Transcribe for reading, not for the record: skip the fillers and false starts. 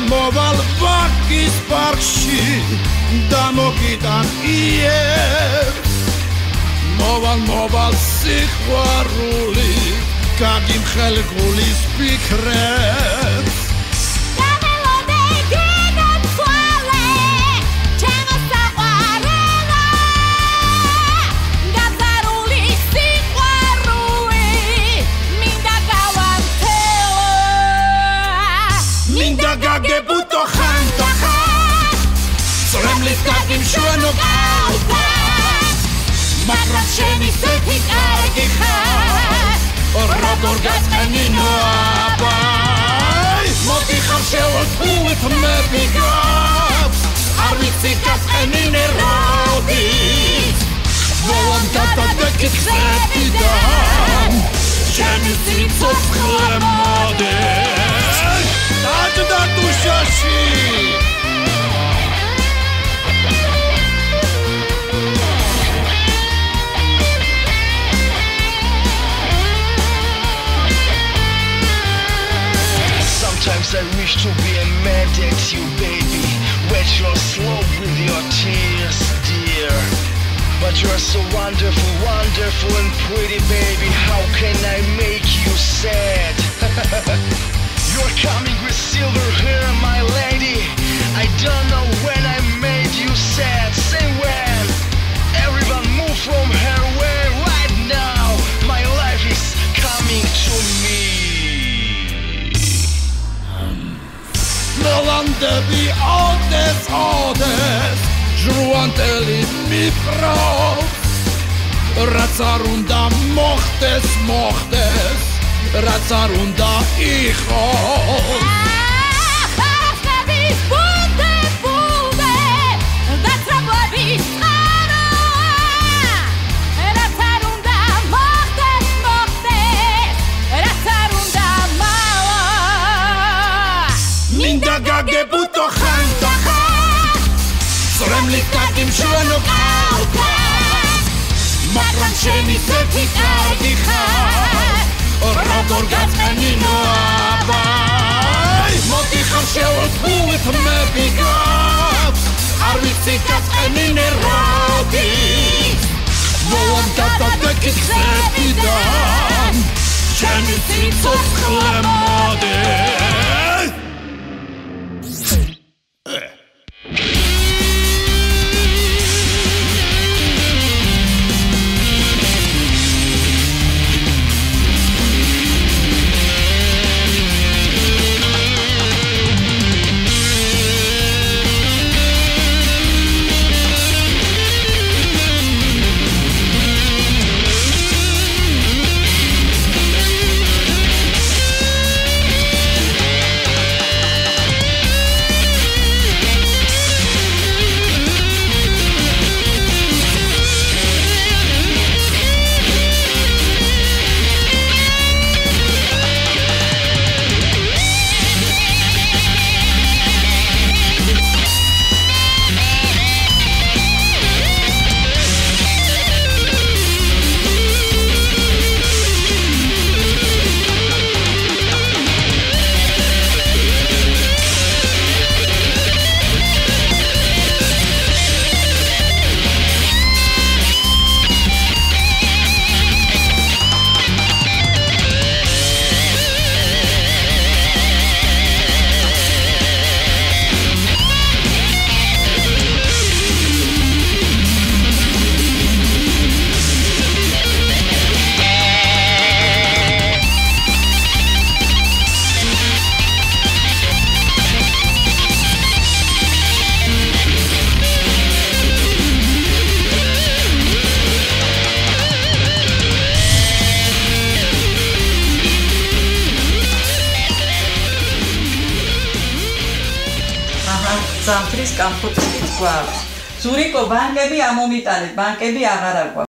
მოვალ ვაკის პარკში და მოგიტან იერ მოვალ სიყვარული გაგიმხელ გულის ფიქრებს გაგებუტო ხანტა სრემლის გაგიმ შუანო გავდა მაგრამ შენი სეთი კარგი ხარ როგორ გაწყენინო აბაი მოდი ხარ შევასრულეთ მე ბიგავს არ ვიცი გაწყენინე როდის ვოლამ გადადეკით ხსებიდან შენი სიცოცხლე მოდეს დაჯდა დუშაში Sometimes I wish to be mad at you, baby. Wet your slow with your tears, dear. But you're so wonderful, wonderful and pretty, baby. How can I make you sad? You're coming with silver hair, my lady. I don't know when I made you sad. Say when. Everyone move from her way right now. My life is coming to me. Melandები ოდეს ჟრუანტელი მიფრობს რაც არ უნდა მოხდეს რაც არ უნდა იყოს გაგებუტო ხანტა სრემლის გაგიმ შუანო გავდა მაგრამ შენი სეთი კარგი ხარ როგორ გაწყენინო აბაი მოდი ხარ შევასრულეთ მე ბიგავს არ ვიცი გაწყენინე როდის ვოლამ გადადეკით ხსებიდან შენი სიცოცხლე მოდეს Zamtris kampotskit gwars. Zuriko bankები ამომიტანეთ, ბანკები აღარ აქვს.